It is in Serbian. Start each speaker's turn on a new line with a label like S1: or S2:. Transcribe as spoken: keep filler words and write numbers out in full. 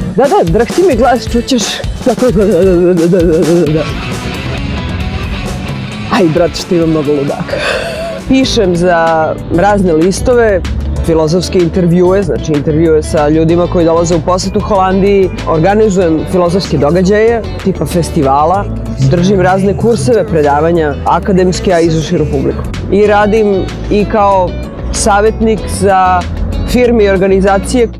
S1: Da, da, drhti mi glas, čućeš. Aj, brat, što imam mnogo ludaka. Pišem za razne listove, filozofske intervjue, znači intervjue sa ljudima koji dolaze u posetu Holandiji. Organizujem filozofske događaje, tipa festivala. Držim razne kurseve, predavanja, akademske, a i za širu publiku. I radim i kao savjetnik za firme i organizacije